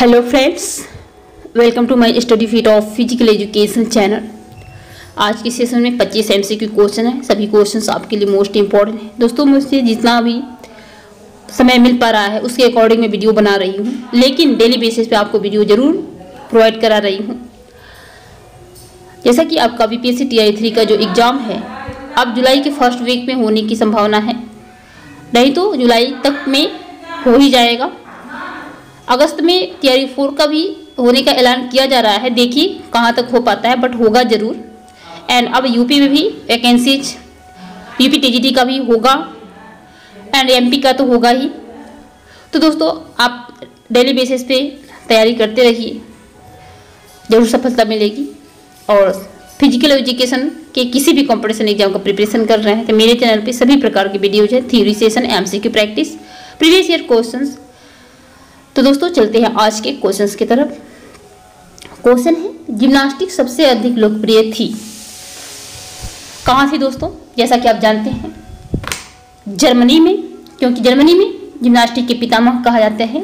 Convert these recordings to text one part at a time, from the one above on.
Hello friends, welcome to my study fit of physical education channel. आज के session में 25 MCQ question है। सभी क्वेश्चंस आपके लिए मोस्ट इंपॉर्टेंट है। दोस्तों, मुझसे जितना भी समय मिल पा रहा है उसके अकॉर्डिंग मैं वीडियो बना रही हूँ, लेकिन डेली बेसिस पे आपको वीडियो जरूर प्रोवाइड करा रही हूँ। जैसा कि आपका बीपीएससी TI 3 का जो एग्ज़ाम है अब जुलाई के फर्स्ट वीक में होने की संभावना है, नहीं तो जुलाई तक में हो ही जाएगा। अगस्त में TI 4 का भी होने का ऐलान किया जा रहा है, देखिए कहाँ तक हो पाता है, बट होगा ज़रूर। एंड अब यूपी में भी वैकेंसीज यूपी TGT का भी होगा एंड MP का तो होगा ही। तो दोस्तों, आप डेली बेसिस पे तैयारी करते रहिए, ज़रूर सफलता मिलेगी। और फिजिकल एजुकेशन के किसी भी कंपटीशन एग्जाम का प्रिपरेशन कर रहे हैं तो मेरे चैनल पे सभी प्रकार के वीडियोज हैं, theory session, MCQ practice, previous year questions. तो दोस्तों, चलते हैं आज के क्वेश्चंस की तरफ। क्वेश्चन है, जिम्नास्टिक सबसे अधिक लोकप्रिय थी, कहाँ थी दोस्तों? जैसा कि आप जानते हैं जर्मनी में, क्योंकि जर्मनी में जिम्नास्टिक के पितामह कहा जाते हैं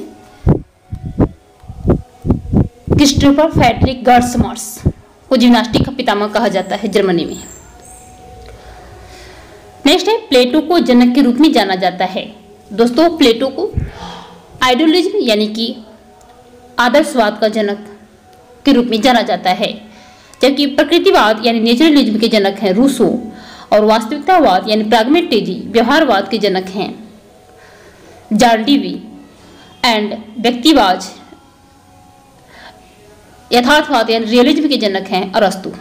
क्रिस्टोफर फ्रेडरिक गर्समर्स को जिम्नास्टिक का पितामह कहा जाता है जर्मनी में। नेक्स्ट है, प्लेटो को जनक के रूप में जाना जाता है। दोस्तों, प्लेटो को आइडियोलिज्म यानी कि आदर्शवाद का जनक के रूप में जाना जाता है, जबकि प्रकृतिवाद यानी नेचुरलिज्म के जनक हैं रूसो, और वास्तविकतावाद यानी प्रैग्मेटिज्म व्यवहारवाद के जनक हैं जॉन डीवी, एंड व्यक्तिवाद यथार्थवाद यानी रियलिज्म के जनक हैं अरस्तु।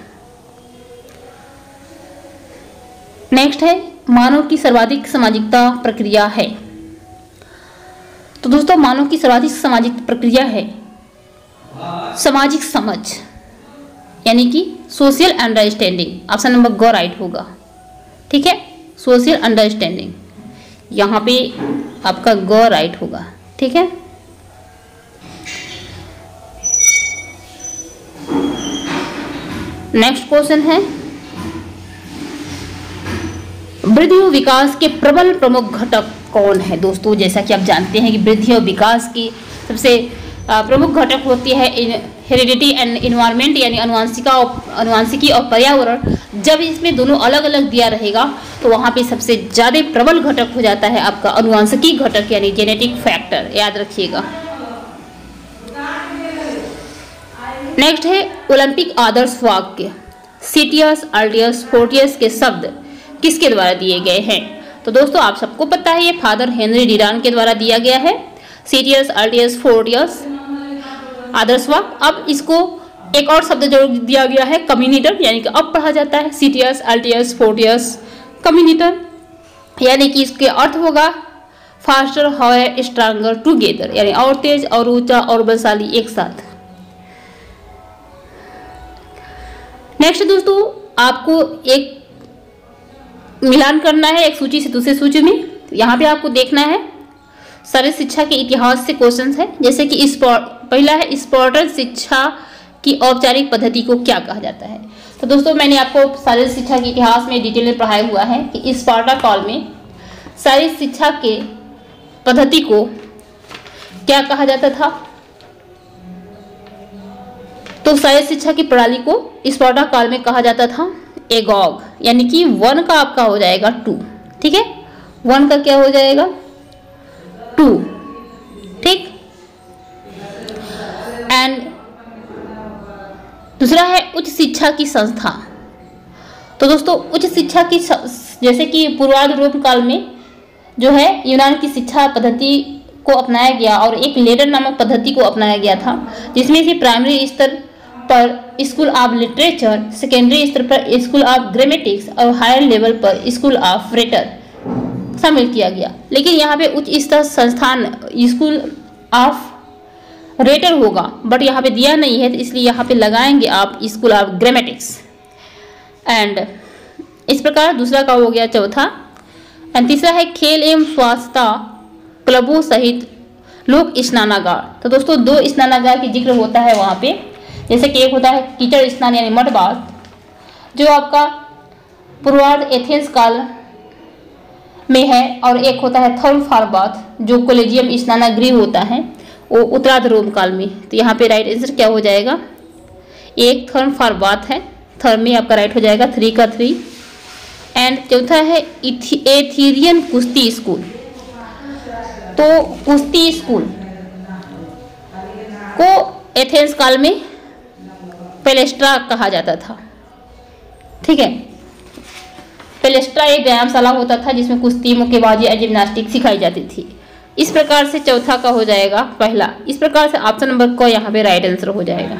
नेक्स्ट है, मानव की सर्वाधिक सामाजिकता प्रक्रिया है। तो दोस्तों, मानव की सर्वाधिक सामाजिक प्रक्रिया है सामाजिक समझ यानी कि सोशल अंडरस्टैंडिंग। ऑप्शन नंबर ग राइट होगा, ठीक है। सोशल अंडरस्टैंडिंग, यहाँ पे आपका ग राइट होगा, ठीक है। नेक्स्ट क्वेश्चन है, वृद्धि और विकास के प्रबल प्रमुख घटक कौन है? दोस्तों, जैसा कि आप जानते हैं कि वृद्धि और विकास की सबसे प्रमुख घटक होती है हेरिडिटी एंड इन्वायरमेंट यानी अनुवांशिकी और पर्यावरण। जब इसमें दोनों अलग अलग दिया रहेगा तो वहाँ पे सबसे ज़्यादा प्रबल घटक हो जाता है आपका अनुवांशिकी घटक यानी जेनेटिक फैक्टर, याद रखिएगा। नेक्स्ट है, ओलंपिक आदर्श वाक्य सीटियस, अल्टियस, फोर्टियस के शब्द किसके द्वारा दिए गए हैं? तो दोस्तों, आप सबको पता है ये फादर हेनरी डीरान के द्वारा दिया गया है, सीटियस, अल्टियस, फोर्टियस आदर्श वाक्य। अब इसको एक और शब्द जो दिया गया है कम्युनिटर, यानी कि अब पढ़ा जाता है सीटियस, अल्टियस, फोर्टियस, कम्युनिटर, यानी कि इसके अर्थ होगा फास्टर, हायर, स्ट्रांगर टुगेदर, यानी और तेज और ऊंचा और बलशाली एक साथ। नेक्स्ट दोस्तों, आपको एक मिलान करना है एक सूची से दूसरी सूची में। यहाँ पे आपको देखना है शारीरिक शिक्षा के इतिहास से क्वेश्चंस है, जैसे कि पहला है, स्पार्टन शिक्षा की औपचारिक पद्धति को क्या कहा जाता है? तो दोस्तों, मैंने आपको शारीरिक शिक्षा के इतिहास में डिटेल में पढ़ाया हुआ है कि स्पार्टा काल में शारीरिक शिक्षा के पद्धति को क्या कहा जाता था। तो शारीरिक शिक्षा की प्रणाली को स्पार्टा काल में कहा जाता था एगॉग, यानी कि 1 का आपका हो जाएगा 2, ठीक है। 1 का क्या हो जाएगा 2, ठीक। एंड दूसरा है उच्च शिक्षा की संस्था। तो दोस्तों, उच्च शिक्षा की जैसे कि पूर्वार्ध रोम काल में जो है यूनान की शिक्षा पद्धति को अपनाया गया और एक लेडर नामक पद्धति को अपनाया गया था, जिसमें से प्राइमरी स्तर पर स्कूल ऑफ लिटरेचर, सेकेंडरी स्तर पर स्कूल ऑफ ग्रामेटिक्स और हायर लेवल पर स्कूल ऑफ रेटर शामिल किया गया। लेकिन यहाँ पे उच्च स्तर संस्थान स्कूल ऑफ रेटर होगा, बट यहाँ पे दिया नहीं है, तो इसलिए यहाँ पे लगाएंगे आप स्कूल ऑफ ग्रामेटिक्स। एंड इस प्रकार दूसरा का हो गया चौथा। एंड तीसरा है, खेल एवं स्वास्थ्य क्लबों सहित लोक स्नानागार। तो दोस्तों, 2 स्नानागार की जिक्र होता है वहाँ पे, जैसे कि एक होता है कीचड़ स्नान यानी मड बाथ जो आपका पूर्वार्ध एथेंस काल में है, और एक होता है थर्मफार बाथ जो कोलेजियम स्नानागृह होता है वो उत्तरार्ध रोम काल में। तो यहाँ पे राइट आंसर क्या हो जाएगा, एक थर्म फॉर बाथ है, थर्म में आपका राइट हो जाएगा 3 का 3। एंड चौथा है एथेरियन कुश्ती स्कूल। तो कुश्ती स्कूल को एथेंस काल में पेलेस्ट्रा कहा जाता था। ठीक है, पेलेस्ट्रा एक व्यायामशाला होता था जिसमें कुश्ती, मुक्केबाजी और जिम्नास्टिक सिखाई जाती थी। इस प्रकार से चौथा का हो जाएगा पहला। इस प्रकार से ऑप्शन नंबर को यहाँ पे राइट आंसर हो जाएगा।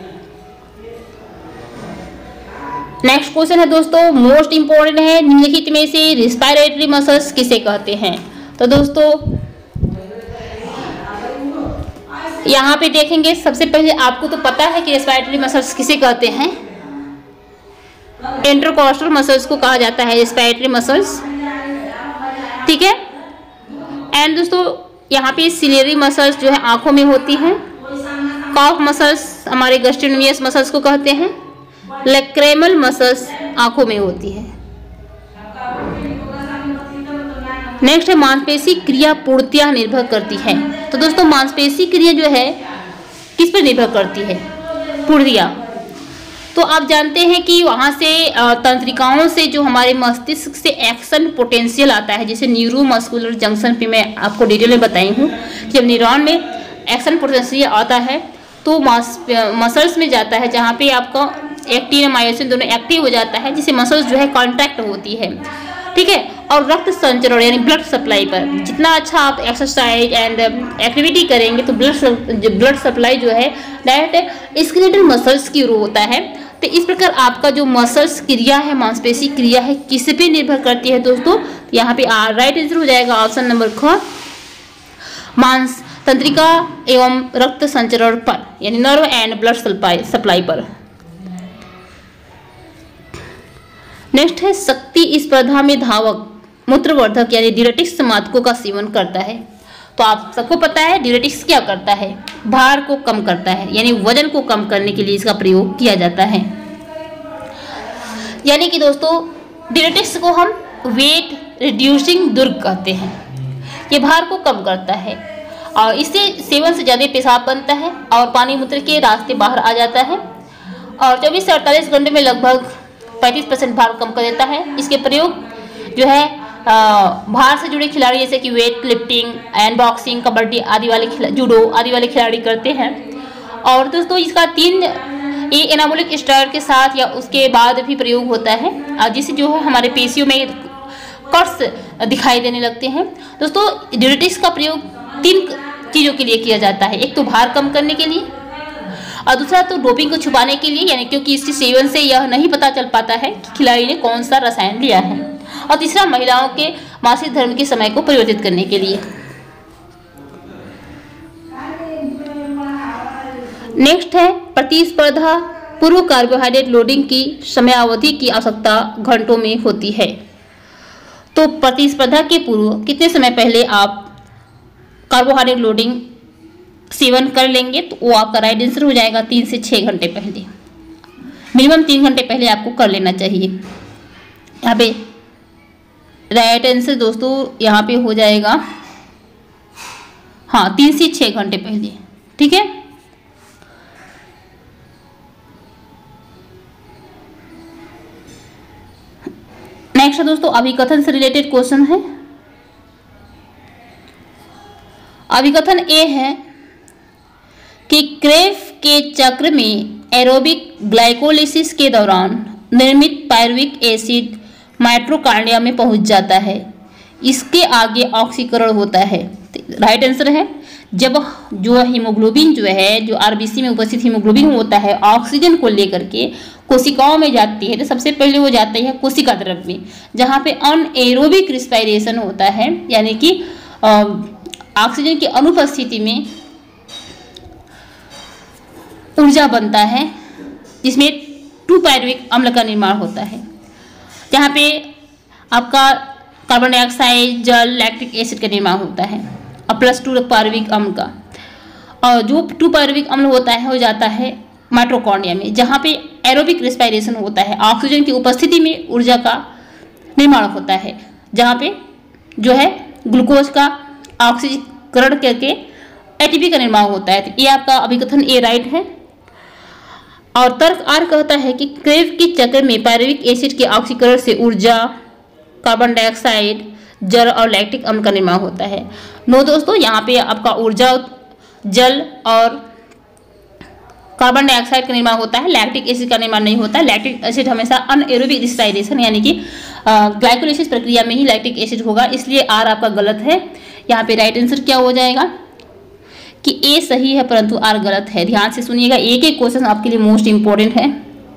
नेक्स्ट क्वेश्चन है दोस्तों, मोस्ट इंपॉर्टेंट है, निम्नलिखित में से रेस्पिरेटरी मसल्स किसे कहते हैं। तो दोस्तों यहाँ पे देखेंगे, सबसे पहले आपको तो पता है कि रेस्पिरेटरी मसल्स किसे कहते हैं, इंटरकॉस्टल मसल्स को कहा जाता है रेस्पिरेटरी मसल्स। ठीक है, एंड दोस्तों यहाँ पे सिलेरी मसल्स जो है आंखों में होती हैं, कॉफ मसल्स हमारे गैस्ट्रोनोमियस मसल्स को कहते हैं, लैक्रेमल मसल्स आंखों में होती है। नेक्स्ट है मांसपेशी क्रिया पूर्णतया निर्भर करती है। तो दोस्तों मांसपेशी क्रिया जो है किस पर निर्भर करती है, पूर्णतया। तो आप जानते हैं कि वहाँ से तंत्रिकाओं से जो हमारे मस्तिष्क से एक्शन पोटेंशियल आता है, जैसे न्यूरोमस्कुलर जंक्शन पे मैं आपको डिटेल में बताई हूँ, जब न्यूरॉन में एक्शन पोटेंशियल आता है तो मसल्स में जाता है, जहाँ पे आपका एक्टिन और मायोसिन दोनों एक्टिव हो जाता है, जिससे मसल्स जो है कॉन्ट्रैक्ट होती है। ठीक है, और रक्त संचरण यानी ब्लड सप्लाई पर जितना अच्छा आप एक्सरसाइज एंड एक्टिविटी करेंगे तो ब्लड सप्लाई जो है डायरेक्ट स्केलेटल मसल्स की ओर होता है। तो इस प्रकार आपका जो मसल्स क्रिया है, मांसपेशी क्रिया है, किस पे निर्भर करती है दोस्तों, यहाँ पे राइट आंसर हो जाएगा ऑप्शन नंबर ख, मांस तंत्रिका एवं रक्त संचरण पर, यानी नर्व एंड ब्लड सप्लाई पर। नेक्स्ट है शक्ति स्पर्धा में धावक मूत्रवर्धक यानी डायरेटिक्स मादकों का सेवन करता है। तो आप सबको पता है डायरेटिक्स क्या करता है, भार को कम करता है, यानी वजन को कम करने के लिए इसका प्रयोग किया जाता है। यानी कि दोस्तों डायरेटिक्स को हम वेट रिड्यूसिंग ड्रग कहते हैं। ये भार को कम करता है और इससे सेवन से ज़्यादा पेशाब बनता है और पानी मूत्र के रास्ते बाहर आ जाता है और 24 से 48 घंटे में लगभग 35% भार कम कर देता है। इसके प्रयोग जो है भार से जुड़े खिलाड़ी जैसे कि weight lifting and boxing, kabaddi आदि वाले जूडो आदि वाले खिलाड़ी करते हैं। और दोस्तों इसका 3 एनाबॉलिक स्टेरॉइड के साथ या उसके बाद भी प्रयोग होता है, जिससे जो है हमारे पेशियों में कट्स दिखाई देने लगते हैं। दोस्तों डायरेटिक्स का प्रयोग 3 चीज़ों के लिए किया जाता है, एक तो भार कम करने के लिए और दूसरा तो डोपिंग को छुपाने के लिए, यानी क्योंकि इसके सेवन से यह नहीं पता चल पाता है कि खिलाड़ी ने कौन सा रसायन लिया है, और तीसरा महिलाओं के मासिक धर्म के समय को परिवर्तित करने के लिए। नेक्स्ट है प्रतिस्पर्धा पूर्व कार्बोहाइड्रेट लोडिंग की समयावधि की आवश्यकता घंटों में होती है। तो प्रतिस्पर्धा के पूर्व कितने समय पहले आप कार्बोहाइड्रेट लोडिंग सेवन कर लेंगे, तो वो आपका राइट आंसर हो जाएगा 3 से 6 घंटे पहले, मिनिमम 3 घंटे पहले आपको कर लेना चाहिए। यहाँ पे राइट आंसर दोस्तों यहाँ पे हो जाएगा हाँ 3 से 6 घंटे पहले। ठीक है, नेक्स्ट दोस्तों अभिकथन से रिलेटेड क्वेश्चन है। अभिकथन ए है कि क्रेफ के चक्र में एरोबिक ग्लाइकोलिसिस के दौरान निर्मित पायरुविक एसिड माइटोकॉन्ड्रिया में पहुंच जाता है, इसके आगे ऑक्सीकरण होता है। राइट आंसर है जब जो हीमोग्लोबिन जो है, जो आरबीसी में उपस्थित हीमोग्लोबिन होता है, ऑक्सीजन को लेकर के कोशिकाओं में जाती है, तो सबसे पहले वो जाती है कोशिका द्रव में, जहाँ पे अनएरोबिक रिस्पायरेशन होता है, यानी कि ऑक्सीजन की अनुपस्थिति में ऊर्जा बनता है, जिसमें 2 पायरुविक अम्ल का निर्माण होता है, जहाँ पे आपका कार्बन डाइऑक्साइड, जल, लैक्टिक एसिड का निर्माण होता है और +2 पायरुविक अम्ल का। और जो 2 पायरुविक अम्ल होता है हो जाता है माइटोकॉन्ड्रिया में, जहाँ पे एरोबिक रेस्पिरेशन होता है, ऑक्सीजन की उपस्थिति में ऊर्जा का निर्माण होता है, जहाँ पे जो है ग्लूकोज का ऑक्सीकरण करके एटीपी का निर्माण होता है। तो ये आपका अभिकथन ए राइट है। और तर्क आर कहता है कि क्रेव के चक्र में पायरुविक एसिड के ऑक्सीकरण से ऊर्जा, कार्बन डाइऑक्साइड, जल और लैक्टिक अम्ल का निर्माण होता है। नो दोस्तों, यहाँ पे आपका ऊर्जा, जल और कार्बन डाइऑक्साइड का निर्माण होता है, लैक्टिक एसिड का निर्माण नहीं होता है। लैक्टिक एसिड हमेशा अनएरोबिक रिस्पायरेशन यानी कि ग्लाइकोलाइसिस प्रक्रिया में ही लैक्टिक एसिड होगा, इसलिए आर आपका गलत है। यहाँ पे राइट आंसर क्या हो जाएगा कि ए सही है परंतु आर गलत है। ध्यान से सुनिएगा, एक एक क्वेश्चन आपके लिए मोस्ट इंपॉर्टेंट है।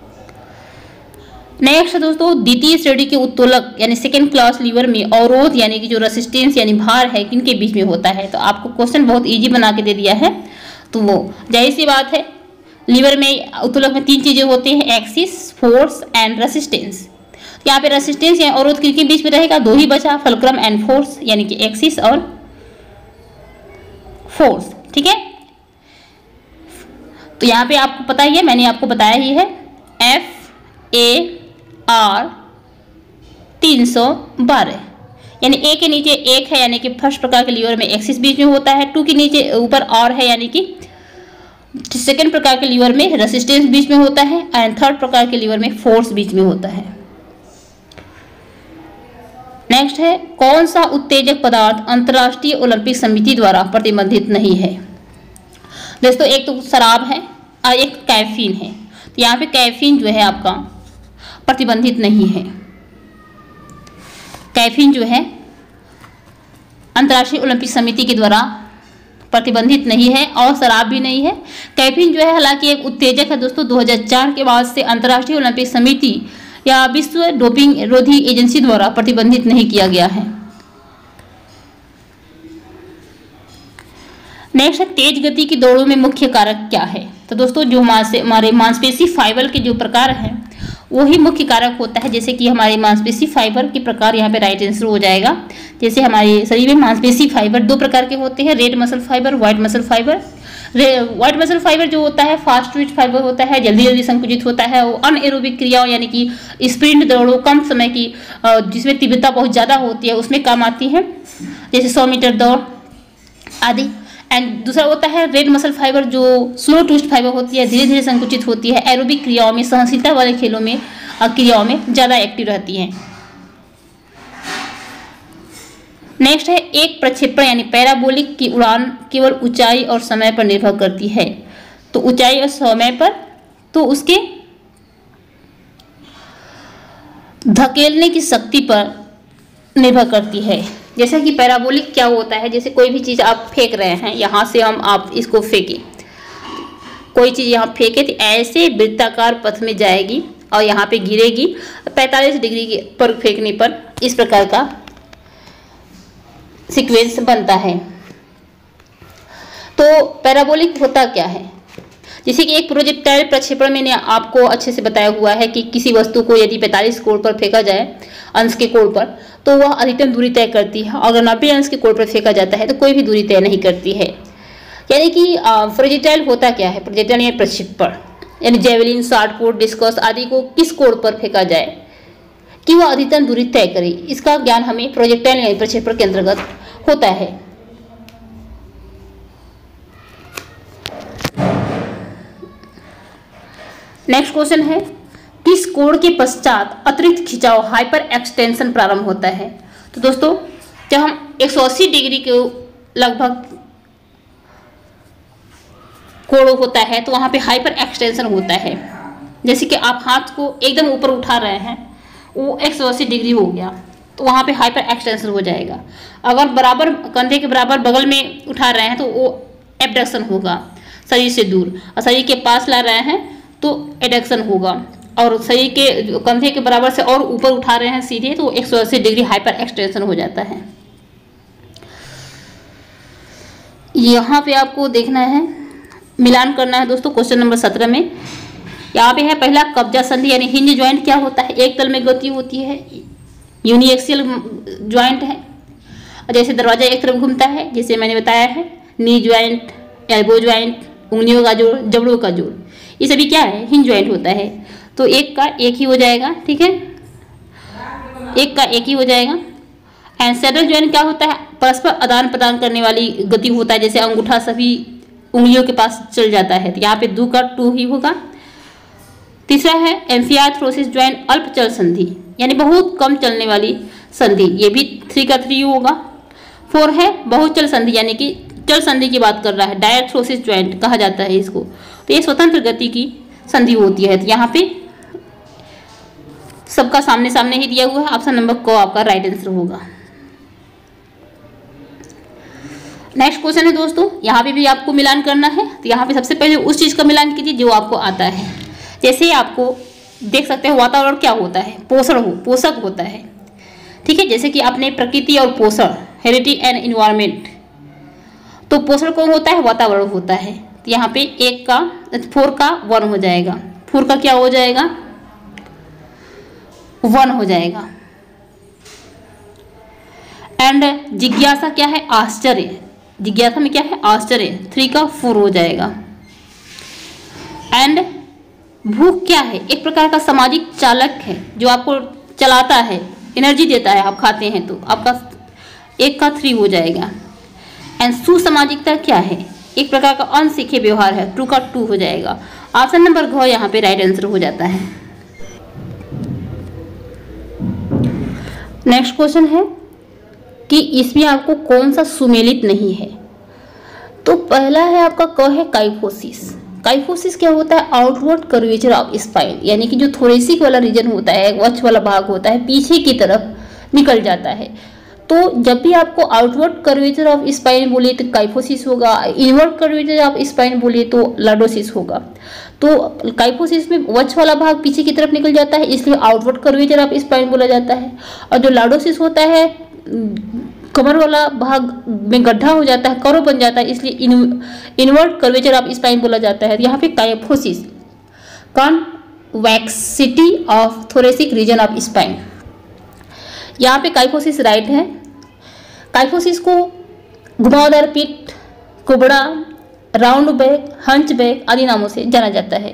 नेक्स्ट दोस्तों, द्वितीय श्रेणी के उत्तोलक यानी सेकेंड क्लास लीवर में अवरोध यानी कि जो रेसिस्टेंस यानी भार है किनके बीच में होता है। तो आपको क्वेश्चन बहुत इजी बना के दे दिया है, तो वो जाहिर सी बात है, लीवर में उत्तोलक में 3 चीजें होती हैं, एक्सिस, फोर्स एंड रेसिस्टेंस। यहाँ पे रेसिस्टेंस या अवरोध किसके बीच में रहेगा, 2 ही बचा, फलक्रम एंड फोर्स यानी कि एक्सिस और फोर्स। ठीक है, तो यहाँ पे आपको पता ही है, मैंने आपको बताया ही है, FAR 312 यानी ए के नीचे 1 है यानी कि फर्स्ट प्रकार के लीवर में एक्सिस बीच में होता है, 2 के नीचे ऊपर और है यानी कि सेकेंड प्रकार के लीवर में रेसिस्टेंस बीच में होता है, एंड थर्ड प्रकार के लीवर में फोर्स बीच में होता है। नेक्स्ट है, कौन सा उत्तेजक पदार्थ अंतर्राष्ट्रीय ओलंपिक समिति द्वारा प्रतिबंधित नहीं है। दोस्तों, एक तो शराब है और एक कैफीन है। तो यहाँ पे कैफीन जो है आपका प्रतिबंधित नहीं है। कैफीन जो है अंतर्राष्ट्रीय ओलंपिक समिति के द्वारा प्रतिबंधित नहीं है और शराब भी नहीं है। कैफीन जो है हालांकि एक उत्तेजक है दोस्तों, 2004 के बाद से अंतर्राष्ट्रीय ओलंपिक समिति या विश्व डोपिंग रोधी एजेंसी द्वारा प्रतिबंधित नहीं किया गया है। नेक्स्ट है, तेज गति की दौड़ों में मुख्य कारक क्या है। तो दोस्तों, जो हमारे मांसपेशी फाइबर के जो प्रकार हैं वही मुख्य कारक होता है। जैसे कि हमारे मांसपेशी फाइबर के प्रकार यहाँ पे राइट आंसर हो जाएगा। जैसे हमारे शरीर में मांसपेशी फाइबर 2 प्रकार के होते हैं, red muscle fibre, white muscle fibre. White muscle fibre जो होता है फास्ट ट्विच फाइबर होता है, जल्दी जल्दी संकुचित होता है। वो अनएरोबिक क्रियाओं यानी कि स्प्रिंट दौड़ों, कम समय की जिसमें तीव्रता बहुत ज़्यादा होती है उसमें काम आती है, जैसे 100 मीटर दौड़ आदि। एंड दूसरा होता है रेड मसल फाइबर जो स्लो ट्विस्ट फाइबर होती है, धीरे धीरे संकुचित होती है, एरोबिक क्रियाओं में, सहनशीलता वाले खेलों में क्रियाओं में ज़्यादा एक्टिव रहती हैं। नेक्स्ट है, एक प्रक्षेपण यानी पैराबोलिक की उड़ान केवल ऊंचाई और समय पर निर्भर करती है। तो ऊंचाई और समय पर तो उसके धकेलने की शक्ति पर निर्भर करती है। जैसा कि पैराबोलिक क्या होता है, जैसे कोई भी चीज़ आप फेंक रहे हैं, यहाँ से आप इसको फेंकें, कोई चीज़ यहाँ फेंके तो ऐसे वृत्ताकार पथ में जाएगी और यहाँ पे गिरेगी 45 डिग्री पर फेंकने पर, इस प्रकार का सीक्वेंस बनता है। तो पैराबोलिक होता क्या है, जैसे कि एक प्रोजेक्टाइल प्रक्षेपण मैंने आपको अच्छे से बताया हुआ है कि किसी वस्तु को यदि 45 कोण पर फेंका जाए, अंश के कोण पर, तो वह अधिकतम दूरी तय करती है। अगर 90 अंश के कोण पर फेंका जाता है तो कोई भी दूरी तय नहीं करती है। यानी कि प्रोजेक्टाइल होता क्या है, प्रोजेक्टाइल यानी प्रक्षेपण, यानी जेवलिन, शॉटपुट, डिस्कस आदि को किस कोण पर फेंका जाए कि वह अधिकतम दूरी तय करे, इसका ज्ञान हमें प्रोजेक्टाइल यानी प्रक्षेपण के अंतर्गत होता है। नेक्स्ट क्वेश्चन है, किस कोण के पश्चात अतिरिक्त खिंचाव हाइपर एक्सटेंशन प्रारंभ होता है। तो दोस्तों, जब हम 180 डिग्री के लगभग कोण होता है तो वहां पे हाइपर एक्सटेंशन होता है। जैसे कि आप हाथ को एकदम ऊपर उठा रहे हैं, वो 180 डिग्री हो गया तो वहां पे हाइपर एक्सटेंशन हो जाएगा। अगर बराबर कंधे के बराबर बगल में उठा रहे हैं तो वो एबडक्शन होगा, शरीर से दूर, और शरीर के पास ला रहे हैं तो एडक्शन होगा, और शरीर के कंधे के बराबर से और ऊपर उठा रहे हैं सीधे तो 180 डिग्री हाइपर एक्सटेंशन हो जाता है। यहाँ पे आपको देखना है, मिलान करना है दोस्तों क्वेश्चन नंबर 17 में। यहाँ पे है पहला कब्जा संधि यानी हिंज ज्वाइंट क्या होता है, एक तल में गति होती है, यूनिएक्सियल ज्वाइंट है। और जैसे दरवाजा एक तरफ घूमता है, जैसे मैंने बताया है, नी ज्वाइंट, एल्बो ज्वाइंट, उंगलियों का जोड़, जबड़ों का जोड़, ये सभी क्या है, हिंज ज्वाइंट होता है। तो एक का एक ही हो जाएगा, ठीक है, एक का एक ही हो जाएगा। एंड सैडल ज्वाइंट क्या होता है, परस्पर आदान प्रदान करने वाली गति होता है, जैसे अंगूठा सभी उंगलियों के पास चल जाता है, तो यहाँ पे दू का टू ही होगा। तीसरा है एम्फियाथ्रोसिस ज्वाइंट अल्प चल संधि, यानी बहुत कम चलने वाली संधि, ये भी 3 का 3 होगा। 4 है बहुचल संधि, यानी कि चल संधि की बात कर रहा है, डायथ्रोसिस ज्वाइंट कहा जाता है इसको, तो ये स्वतंत्र गति की संधि होती है। तो यहाँ पे सबका सामने सामने ही दिया हुआ है, ऑप्शन नंबर को आपका राइट आंसर होगा। नेक्स्ट क्वेश्चन है दोस्तों, यहाँ पे भी आपको मिलान करना है, तो यहाँ पे सबसे पहले उस चीज का मिलान कीजिए जो आपको आता है। जैसे आपको देख सकते हैं वातावरण क्या होता है, पोषक होता है, ठीक है। जैसे कि आपने प्रकृति और पोषण, हेरिटेज एंड इन्वायरमेंट, तो पोषण कौन होता है, वातावरण होता है। तो यहाँ पे 4 का 1 हो जाएगा, 4 का क्या हो जाएगा, 1 हो जाएगा। एंड जिज्ञासा क्या है, आश्चर्य, जिज्ञासा में क्या है, आश्चर्य, 3 का 4 हो जाएगा। एंड भूख क्या है, एक प्रकार का सामाजिक चालक है जो आपको चलाता है, एनर्जी देता है, आप खाते हैं तो आपका 1 का 3 हो जाएगा। एंड सुसामाजिकता क्या है, एक प्रकार का अनसीखे व्यवहार है, 2 का 2 हो जाएगा। ऑप्शन नंबर घ यहाँ पे राइट आंसर हो जाता है। नेक्स्ट क्वेश्चन है कि इसमें आपको कौन सा सुमेलित नहीं है, तो पहला है आपका क है काइफोसिस। काइफोसिस क्या होता है, आउटवर्ड कर्वेचर ऑफ स्पाइन, यानी कि जो थोरेसिक वाला रीजन होता है, वक्ष वाला भाग होता है, पीछे की तरफ निकल जाता है। तो जब भी आपको आउटवर्ड कर्वेचर ऑफ स्पाइन बोले तो काइफोसिस होगा, इनवर्ड कर्वेचर ऑफ स्पाइन बोले तो लॉर्डोसिस होगा। तो काइफोसिस में वक्ष वाला भाग पीछे की तरफ निकल जाता है, इसलिए आउटवर्ड कर्वेचर ऑफ स्पाइन बोला जाता है। और जो लॉर्डोसिस होता है, कमर वाला भाग में गड्ढा हो जाता है, करो बन जाता है, इसलिए इनवर्ड कर्वेचर ऑफ स्पाइन बोला जाता है। यहाँ पे kyphosis, convexity of thoracic region of spine, यहाँ पे काइफोसिस राइट है। काइफोसिस को घुमावदार पीठ, कुबड़ा, राउंड बैक, हंच बैक आदि नामों से जाना जाता है।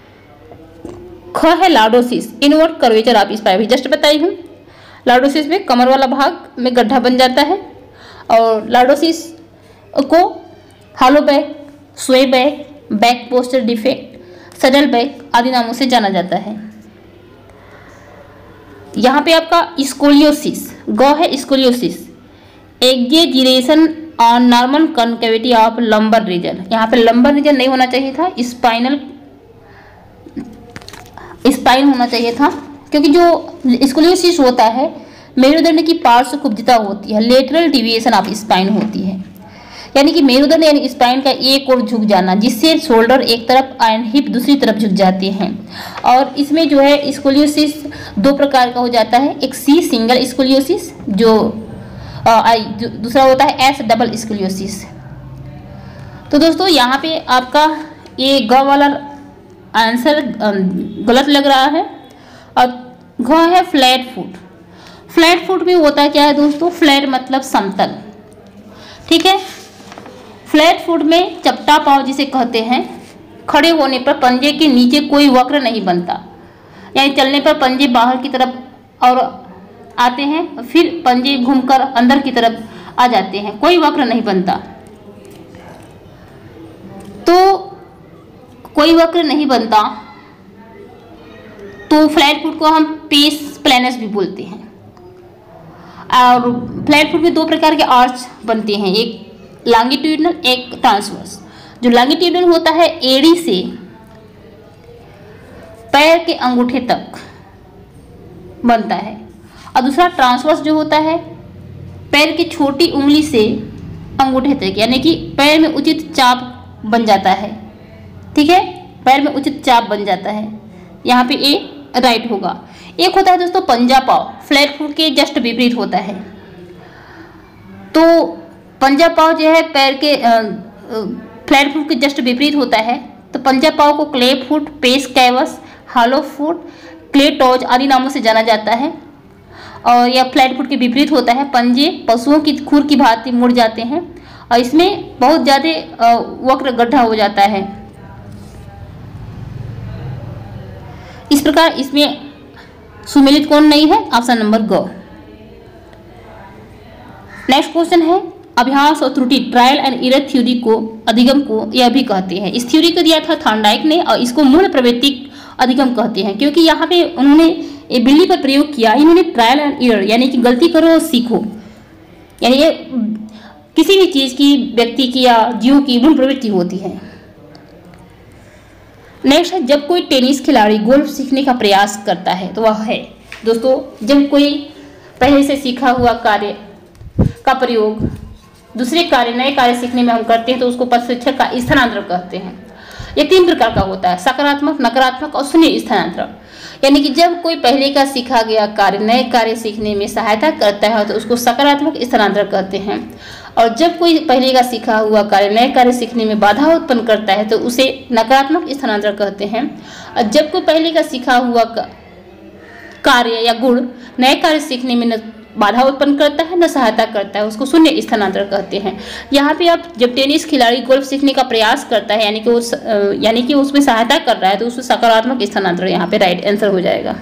ख है lordosis, inward curvature of spine, just बताई हूँ। लॉर्डोसिस में कमर वाला भाग में गड्ढा बन जाता है, और लॉर्डोसिस को hollow back, sway back, back posture defect, saddle back आदि नामों से जाना जाता है। यहाँ पे आपका स्कोलियोसिस, ग है scoliosis, exaggeration on normal concavity of lumbar region, यहाँ पे लंबर रीजन नहीं होना चाहिए था, स्पाइन होना चाहिए था, क्योंकि जो स्कोलियोसिस होता है मेरुदंड की पार्श्व कुब्जता होती है, लेटरल डिविएशन ऑफ स्पाइन होती है, यानी कि मेरुदंड यानी स्पाइन का एक ओर झुक जाना, जिससे शोल्डर एक तरफ एंड हिप दूसरी तरफ झुक जाते हैं। और इसमें जो है स्कोलियोसिस 2 प्रकार का हो जाता है, एक सी सिंगल स्कोलियोसिस, जो दूसरा होता है एस डबल स्कोलियोसिस। तो दोस्तों यहाँ पे आपका ये ग वाला आंसर गलत लग रहा है, और घ है फ्लैट फुट। फ्लैट फुट में होता क्या है दोस्तों, फ्लैट मतलब समतल, ठीक है। फ्लैट फुट में चपटा पांव जिसे कहते हैं, खड़े होने पर पंजे के नीचे कोई वक्र नहीं बनता, यानी चलने पर पंजे बाहर की तरफ और आते हैं, फिर पंजे घूमकर अंदर की तरफ आ जाते हैं, कोई वक्र नहीं बनता। तो कोई वक्र नहीं बनता, तो फ्लैट फुट को हम पेस प्लेनस भी बोलते हैं। और फ्लैट फुट में 2 प्रकार के आर्च बनते हैं, एक लॉन्गिट्यूडिनल, एक ट्रांसवर्स। जो लॉन्गिट्यूडिनल होता है एड़ी से पैर के अंगूठे तक बनता है, और दूसरा ट्रांसवर्स जो होता है पैर की छोटी उंगली से अंगूठे तक, यानी कि पैर में उचित चाप बन जाता है, ठीक है, पैर में उचित चाप बन जाता है। यहाँ पे ए राइट होगा। एक होता है दोस्तों पंजा पाव, फ्लैट फुट के जस्ट विपरीत होता है। तो पंजा पाव जो है पैर के फ्लैट फुट के जस्ट विपरीत होता है। तो पंजा पाव को claw foot, pes cavus, hollow foot, claw toes आदि नामों से जाना जाता है। और यह फ्लैट फुट के विपरीत होता है। पंजे पशुओं की खुर की भांति मुड़ जाते हैं और इसमें बहुत ज़्यादा वक्र गड्ढा हो जाता है। इस प्रकार इसमें सुमेलित कौन नहीं है, ऑप्शन नंबर ग। नेक्स्ट क्वेश्चन है अभ्यास और त्रुटि ट्रायल एंड एरर थ्योरी को अधिगम को यह भी कहते हैं। इस थ्योरी को दिया था थॉर्नडाइक ने और इसको मूल प्रवृत्ति अधिगम कहते हैं, क्योंकि यहाँ पे उन्होंने ये बिल्ली पर प्रयोग किया। इन्होंने ट्रायल एंड एरर यानी कि गलती करो और सीखो, यानी ये किसी भी चीज की, व्यक्ति की या जीव की मूल प्रवृत्ति होती है। नेक्स्ट है जब कोई टेनिस खिलाड़ी गोल्फ सीखने का प्रयास करता है तो वह है दोस्तों जब कोई पहले से सीखा हुआ कार्य का प्रयोग दूसरे कार्य, नए कार्य सीखने में हम करते हैं तो उसको प्रशिक्षक का स्थानांतरण कहते हैं। ये 3 प्रकार का होता है, सकारात्मक, नकारात्मक और शून्य स्थानांतरण। यानी कि जब कोई पहले का सीखा गया कार्य नए कार्य सीखने में सहायता करता है तो उसको सकारात्मक स्थानांतरण कहते हैं, और जब कोई पहले का सीखा हुआ कार्य नए कार्य सीखने में बाधा उत्पन्न करता है तो उसे नकारात्मक स्थानांतरण कहते हैं। और जब कोई पहले का सीखा हुआ कार्य या गुण नए कार्य सीखने में न बाधा उत्पन्न करता है न सहायता करता है, उसको शून्य स्थानांतरण कहते हैं। यहाँ पे आप जब टेनिस खिलाड़ी गोल्फ सीखने का प्रयास करता है यानी कि उसमें सहायता कर रहा है तो उसमें सकारात्मक स्थानांतरण यहाँ पे राइट आंसर हो जाएगा।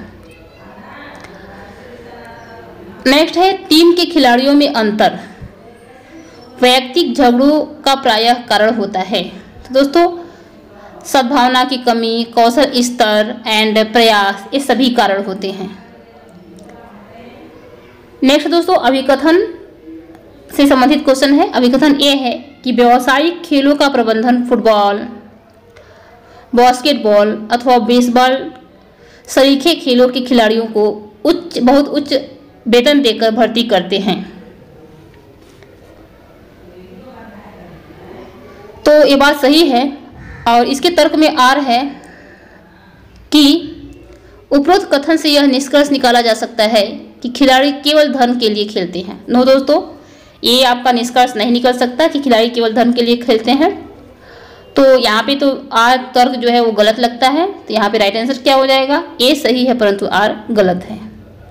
नेक्स्ट है टीम के खिलाड़ियों में अंतर वैयक्तिक झगड़ों का प्रायः कारण होता है। तो दोस्तों सद्भावना की कमी, कौशल स्तर एंड प्रयास, ये सभी कारण होते हैं। नेक्स्ट दोस्तों अभिकथन से संबंधित क्वेश्चन है। अभिकथन ये है कि व्यावसायिक खेलों का प्रबंधन फुटबॉल, बास्केटबॉल अथवा बेसबॉल सरीखे खेलों के खिलाड़ियों को बहुत उच्च वेतन देकर भर्ती करते हैं। तो ये बात सही है और इसके तर्क में आर है कि उपरोक्त कथन से यह निष्कर्ष निकाला जा सकता है कि खिलाड़ी केवल धन के लिए खेलते हैं। नो दोस्तों, ये आपका निष्कर्ष नहीं निकल सकता कि खिलाड़ी केवल धन के लिए खेलते हैं। तो यहाँ पे तो आर तर्क जो है वो गलत लगता है, तो यहाँ पे राइट आंसर क्या हो जाएगा? ए सही है परंतु आर गलत है।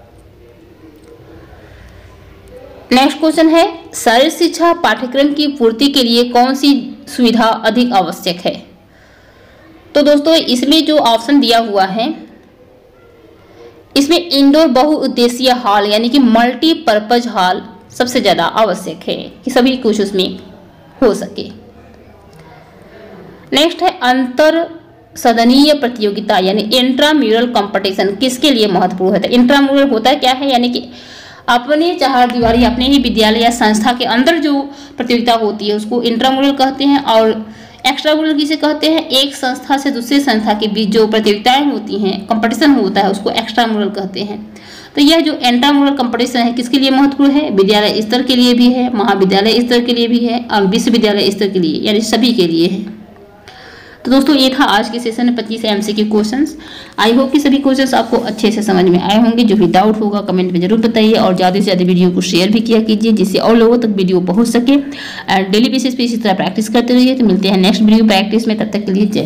नेक्स्ट क्वेश्चन है शारीरिक शिक्षा पाठ्यक्रम की पूर्ति के लिए कौन सी सुविधा अधिक आवश्यक है? तो दोस्तों इसमें जो ऑप्शन दिया हुआ है इसमें इंडोर बहुउद्देशीय हॉल यानी कि मल्टीपर्पज हॉल सबसे ज्यादा आवश्यक है कि सभी कुछ उसमें हो सके। नेक्स्ट है अंतर सदनीय प्रतियोगिता यानी इंट्राम्यूरल कंपटीशन किसके लिए महत्वपूर्ण होता है? इंट्राम्यूरल होता है क्या है? यानी कि अपने चार दीवारी अपने ही विद्यालय या संस्था के अंदर जो प्रतियोगिता होती है उसको इंट्राम्यूरल कहते हैं, और एक्स्ट्राम्यूरल किसे कहते हैं? एक संस्था से दूसरी संस्था के बीच जो प्रतियोगिताएं होती हैं, कंपटीशन होता है, उसको एक्स्ट्राम्यूरल कहते हैं। तो यह जो इंट्राम्यूरल कंपटीशन है किसके लिए महत्वपूर्ण है? विद्यालय स्तर के लिए भी है, महाविद्यालय स्तर के लिए भी है और विश्वविद्यालय स्तर के लिए, यानी सभी के लिए है। तो दोस्तों ये था आज के सेशन में 25 MCQ क्वेश्चंस। आई होप कि सभी क्वेश्चंस आपको अच्छे से समझ में आए होंगे। जो भी डाउट होगा कमेंट में जरूर बताइए और ज़्यादा से ज़्यादा वीडियो को शेयर भी किया कीजिए जिससे और लोगों तक वीडियो पहुंच सके। एंड डेली बेसिस पे इसी तरह प्रैक्टिस करते रहिए। तो मिलते हैं नेक्स्ट वीडियो प्रैक्टिस में, तब तक के लिए जय।